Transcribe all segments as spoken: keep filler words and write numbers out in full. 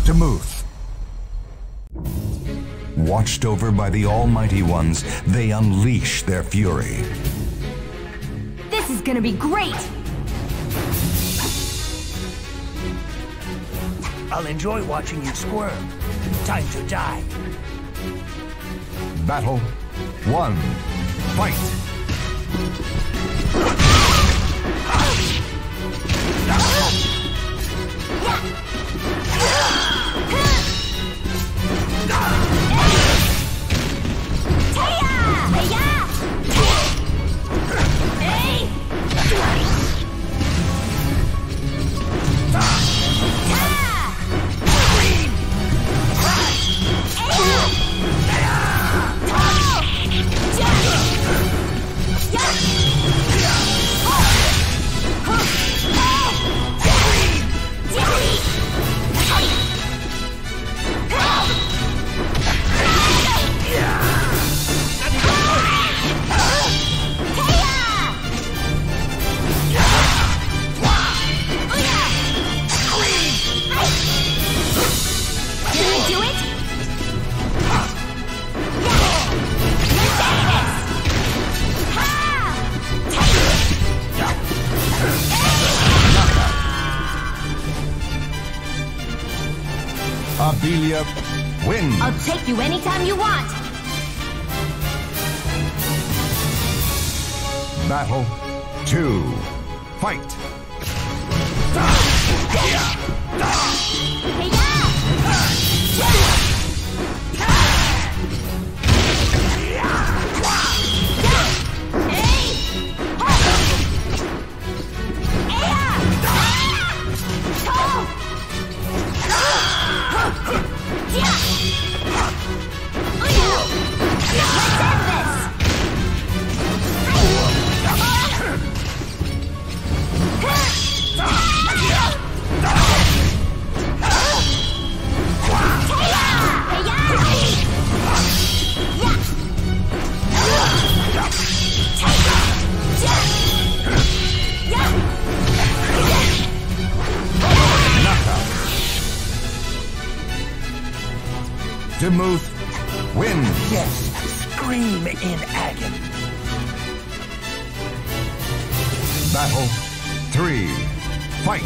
Demuth. Watched over by the Almighty Ones, they unleash their fury. This is gonna be great! I'll enjoy watching you squirm. Time to die. Battle one. Fight! Abelia wins. I'll take you anytime you want. Battle two. Fight. Demuth wins. Yes, scream in agony. Battle three. Fight.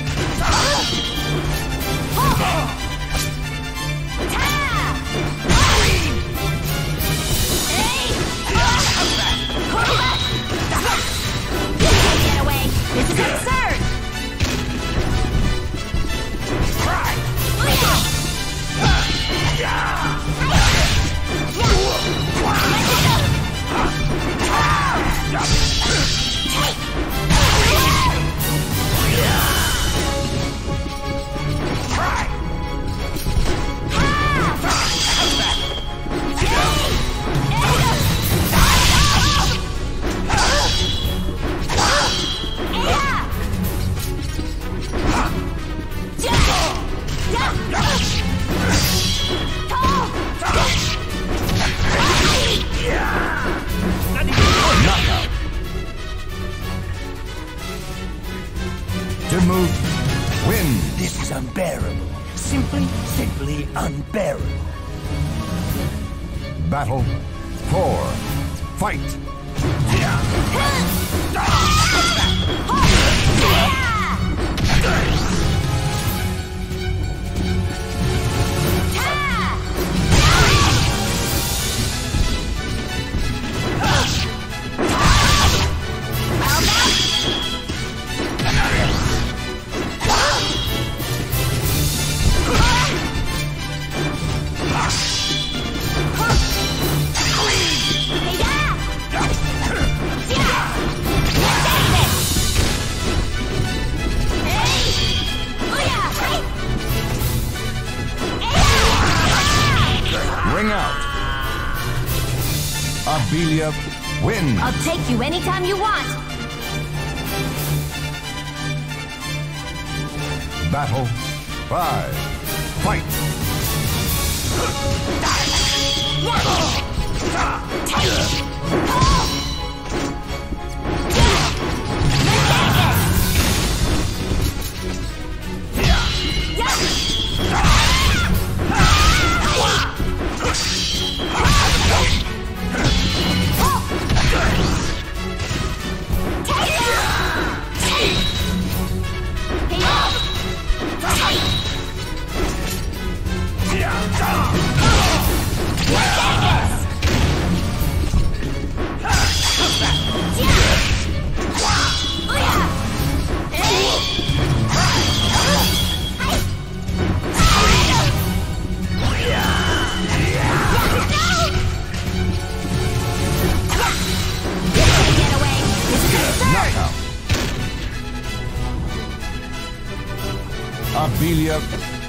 Get away! This is absurd! Demuth wins. This is unbearable. Simply, simply unbearable. Battle four. Fight. Ring out. Abelia wins. I'll take you anytime you want. Battle five. Fight. Yeah.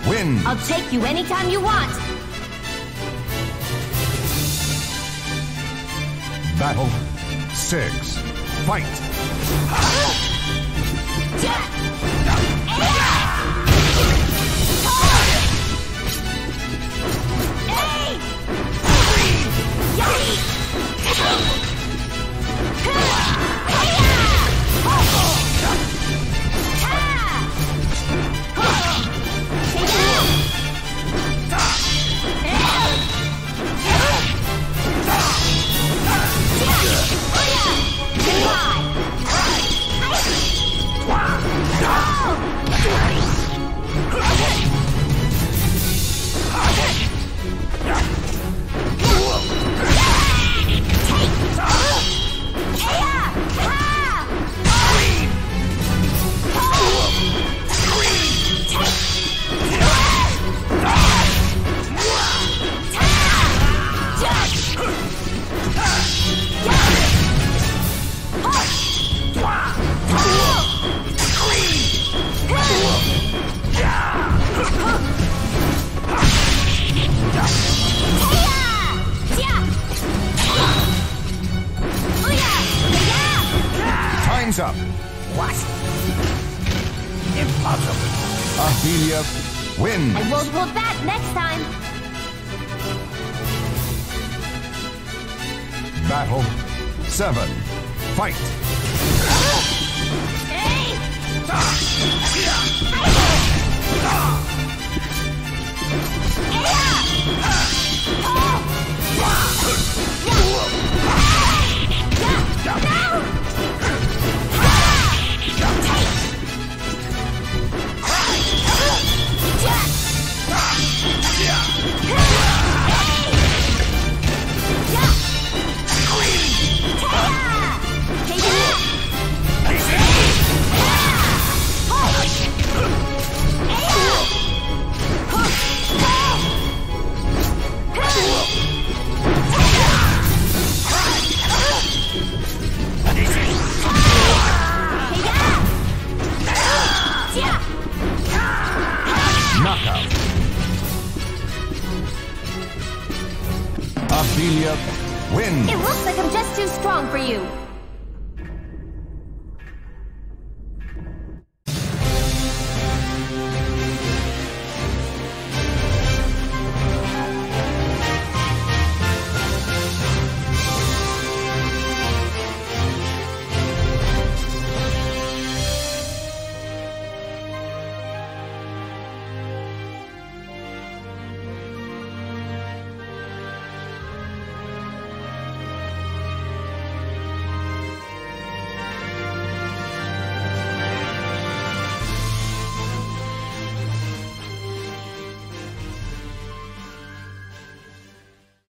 wins. I'll take you anytime you want. Battle six. Fight. Time's up. What? Impossible. Abelia wins. I won't hold back next time. Battle seven. Fight. Knockout. Abelia wins. It looks like I'm just too strong for you.